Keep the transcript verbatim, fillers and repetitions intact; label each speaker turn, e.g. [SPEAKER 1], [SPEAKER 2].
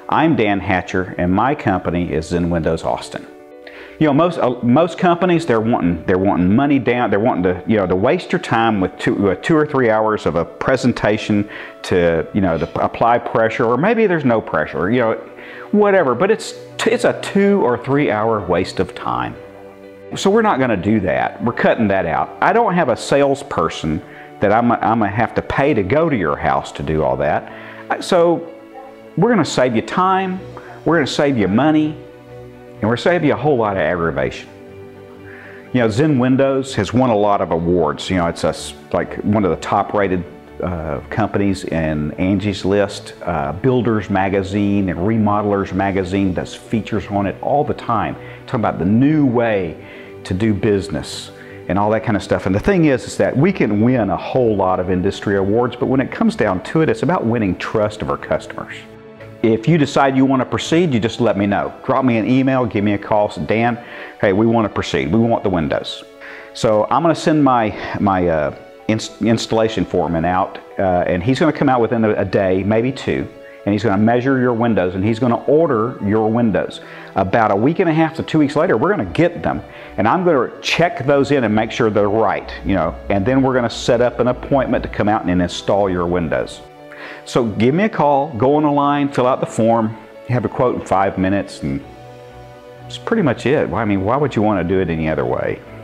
[SPEAKER 1] I'm Dan Hatcher, and my company is Zen Windows Austin. You know, most uh, most companies, they're wanting they're wanting money down. They're wanting to you know to waste your time with two with two or three hours of a presentation to you know to apply pressure, or maybe there's no pressure. You know, whatever. But it's it's a two or three hour waste of time. So we're not going to do that. We're cutting that out. I don't have a salesperson that I'm I'm gonna have to pay to go to your house to do all that. So we're going to save you time. We're going to save you money. And we're saving you a whole lot of aggravation. You know, Zen Windows has won a lot of awards. You know, it's a, like one of the top rated uh, companies in Angie's List. Uh, Builders Magazine and Remodelers Magazine does features on it all the time. Talking about the new way to do business and all that kind of stuff. And the thing is, is that we can win a whole lot of industry awards, but when it comes down to it, it's about winning trust of our customers. If you decide you want to proceed, you just let me know. Drop me an email, give me a call, say, Dan, hey, we want to proceed. We want the windows. So I'm going to send my, my uh, inst installation foreman out, uh, and he's going to come out within a, a day, maybe two, and he's going to measure your windows, and he's going to order your windows. About a week and a half to two weeks later, we're going to get them, and I'm going to check those in and make sure they're right, you know, and then we're going to set up an appointment to come out and install your windows. So give me a call, go on the line, fill out the form, you have a quote in five minutes, and that's pretty much it. I mean, why would you want to do it any other way?